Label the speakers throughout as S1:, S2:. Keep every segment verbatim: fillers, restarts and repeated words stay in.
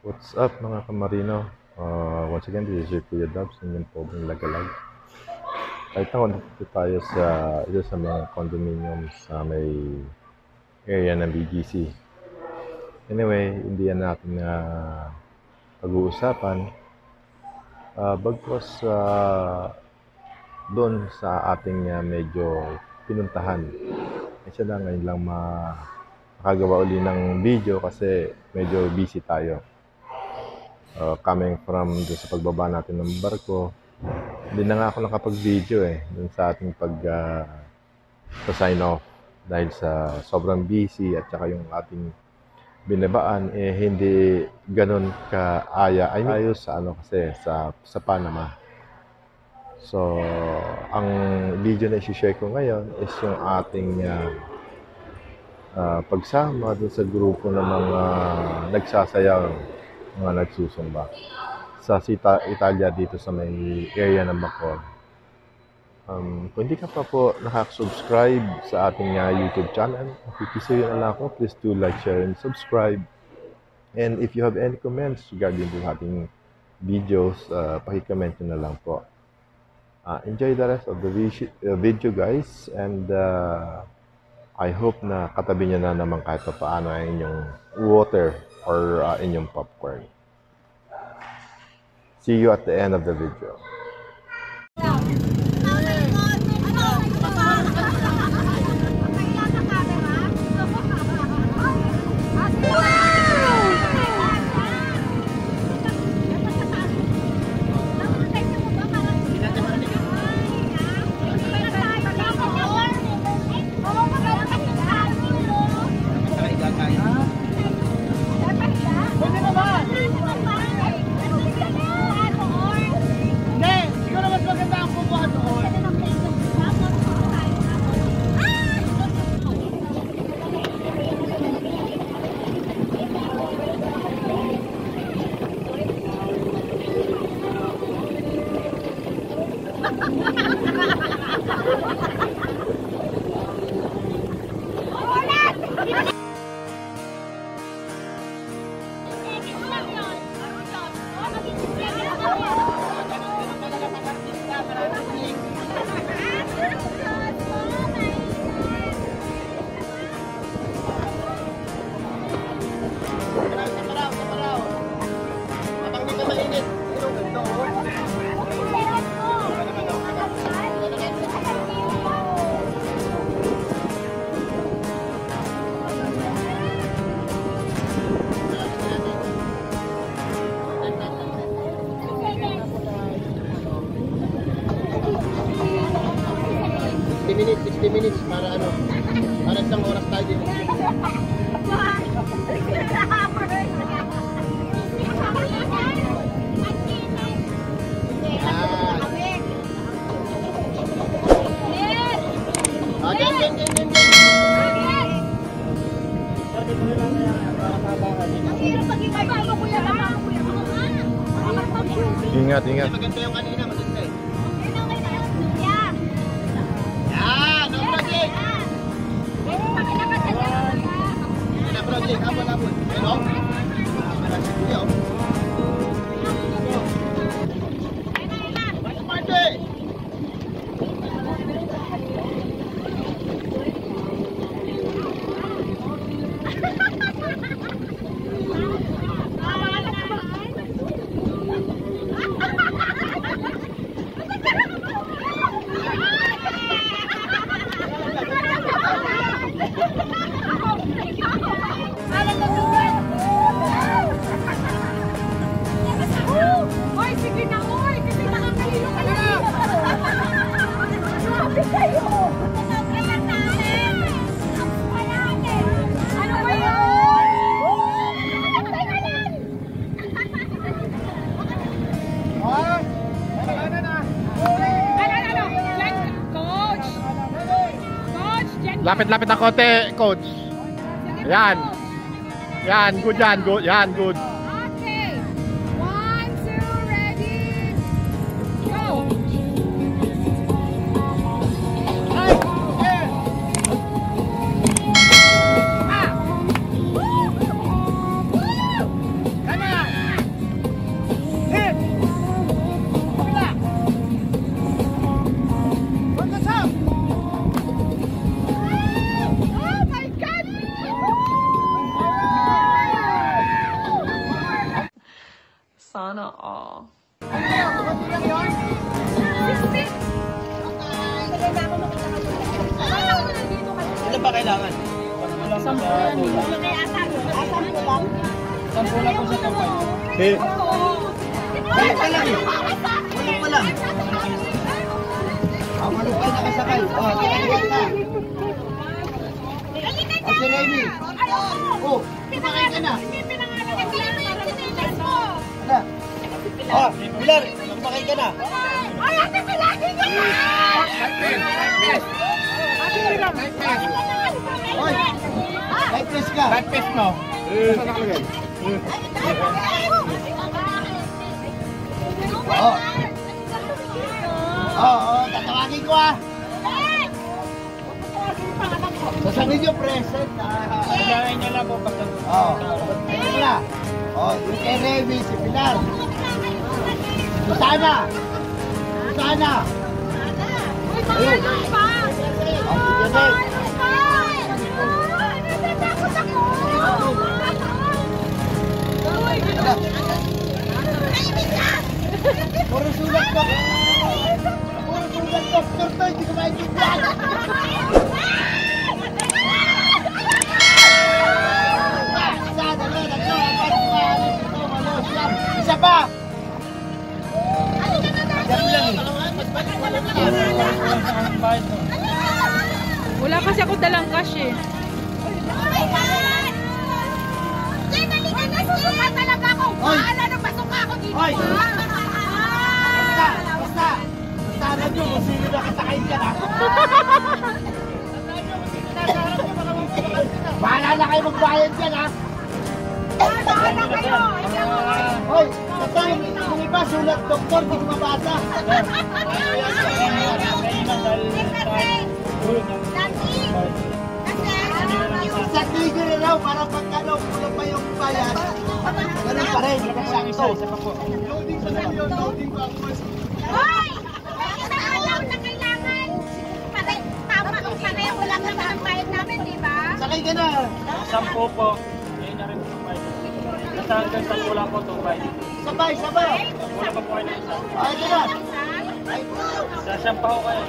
S1: What's up mga kamarino? Uh, once again, this is your Kuya Dubs, inyong poging lagalag. Kahit ako, nandito tayo sa isa sa mga condominium sa may area ng B G C. Anyway, hindi yan natin na uh, pag-uusapan. Uh, bagkos uh, doon sa ating uh, medyo pinuntahan. Kasi lang ngayon lang makagawa uli ng video kasi medyo busy tayo. Uh, coming from doon sa pagbaba natin ng barko, hindi na nga ako nakapag-video eh, doon sa ating pag uh, sign off dahil sa sobrang busy at saka yung ating binabaan eh hindi ganun ka-aya ay ayos sa ano kasi sa, sa Panama. So, ang video na i-share ko ngayon is yung ating uh, uh, pagsama doon sa grupo ng mga nagsasayaw, mga nagsusumba sa Sita, Italia dito sa may area ng Bacoor. Um, kung hindi ka pa po nakasubscribe sa ating uh, YouTube channel, makikisuyo na lang ako. Please do like, share, and subscribe. And if you have any comments regarding to ating videos, uh, pakicomment nyo na lang po. Uh, enjoy the rest of the video guys, and uh, I hope na katabi nyo na naman kahit pa paano ang inyong water or uh, inyong popcorn. See you at the end of the video.
S2: sixty minutes, sixty minutes para ano? Para isang oras tayo din. Ah, dyan, dyan, dyan, dyan, dyan.
S1: Ingat, ingat.
S2: Maganda yung kanina, maganda eh. Yan, no project. Ano project? Abon, abon. Hello? Malasig niyo. Ano parte?
S3: Lapit-lapit na konti, coach. Yan. Yan, good yan, good. Yan, good.
S4: Okay. One, two, ready. Go. Ah. Woo! Woo!
S5: Sana all.
S2: Ilan ba kailangan?
S5: Sampu yan eh.
S2: Sampu lang po sa kapal. Eh. Balik pa lang eh. Walang pa lang. Ang ano pa nakasakay. Oh, kailangan ka. O si Remy. Oh, kumakay ka na. Ano? Oh, Pilar, kumakay ka na.
S4: Ay, ate Pilar!
S2: Oy, light press ka.
S3: Light pace mo. Saan nakalagay?
S2: Oo. Oo, oo, tatawagin ko ah. Sasabihin nyo present. Sasabihin nyo lang po pag Oo, ito na. Oo, yung kay Remy, si Pilar. Susana. Susana. Ayun. Oh, si Janet. Puro sulat ko. Puro sulat doktor to, hindi ko maintindihan. Isa, dalawa, tatlo, apat, lima, anim, pito, walo, siyam. Isa pa. Yan lang eh.
S5: Wala kasi ako dalang cash eh.
S4: Nasusuka talaga ako. Paala na pasuka ako dito.
S2: Oy! Basta, basta. Basta alam nyo kung sino nakasakay ka na. Bahala na kayo magbayad dyan ha.
S4: Paala kayo.
S2: Hoy, basta yung iba sulat doktor, di ko mabasa. Sa tigil na raw, para pagkano kulang pa yung bayad. Ganun pa rin, sakto. Loading sa million, loading pa ako.
S4: Hoy! Nakalaw na kailangan. Patay, tama. Patay ako lang naman ang bayad namin, di ba?
S2: Sakay ka na.
S6: Sampo po. Ngayon na rin po tumbay. Nasa hanggang sampo lang po tumbay.
S2: Sabay, sabay.
S6: Wala pa po kayo na isa.
S2: Ay, ka na.
S6: Sa siyam pa ho kayo.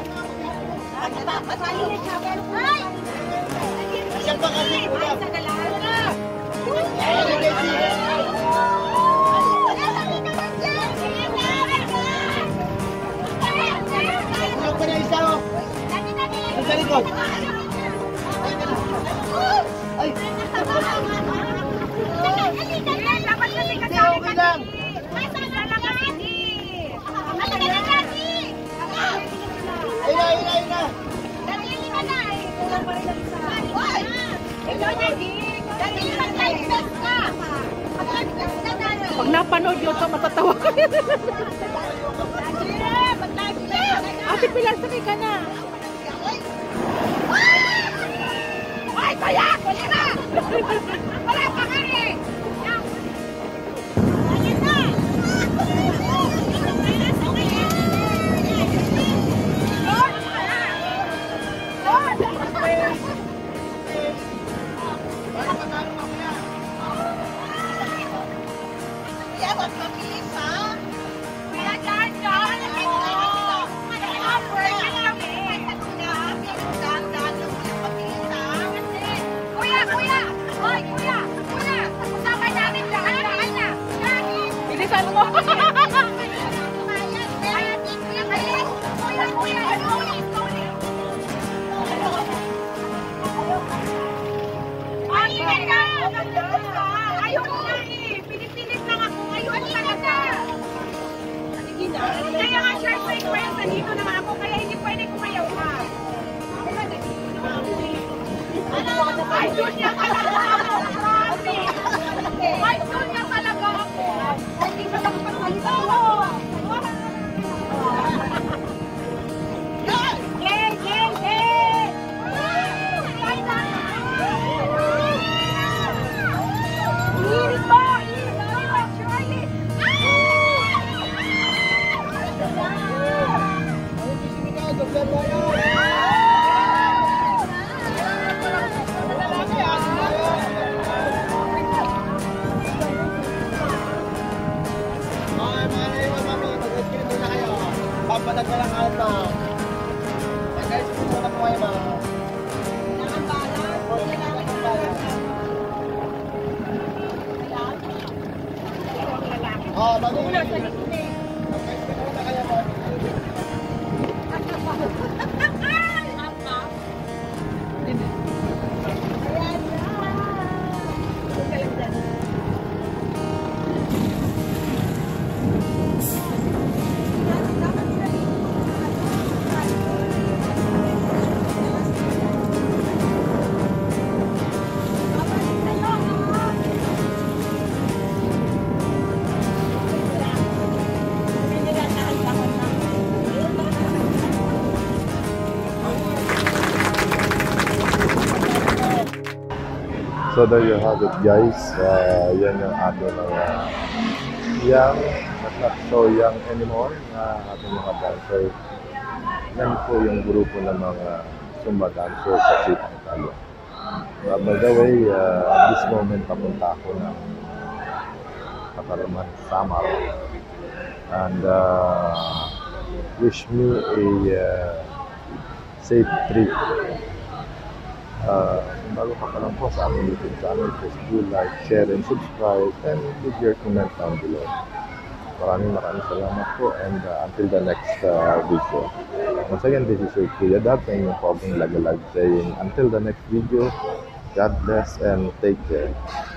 S4: Hoy!
S2: Siya pa kasi kulang. Kulang pa na isa o. Sa likod. Ay. Hindi, okay lang. Ayun na, ayun na, ayun na.
S5: Pag napanood yun ito, matatawa kayo. Ate Pilar, sakay ka na.
S4: Ay, kaya! Wala na! Wala pa ka eh! Ayan na! Kuya, kuya! Hoy, kuya! Kuya! Usapan namin dahan-dahan na!
S5: Bilisan mo.
S4: Kuya, kuya! Slowly, slowly! Ay, ganda! Ayoko nga eh! Pinipilit lang ako ngayon talaga! Kaya nga, share frequency, dito naman ako, kaya hindi pwede kumayaw ka. Ay, doon niya talaga ako! Grabe! Ay, doon niya talaga ako! Hindi ka lang pagsalit
S2: Ah, bago
S5: Wala sa likod.
S1: So there you have it guys, uh, yan yung ating mga young, but not so young anymore na ating mga dancer. Yan po yung grupo ng mga Zumba dancer sa Sipang Talo. Uh, by the way, uh, at this moment papunta ako ng Kataraman, Samar. And uh, wish me a uh, safe trip. Uh, kung bago ka pa lang po sa aming YouTube channel, please do like, share, and subscribe, and leave your comment down below. Maraming maraming salamat po, and uh, until the next uh, video. Once again, this is your Kuya Dab, sa inyong poging lagalag saying, until the next video, God bless and take care.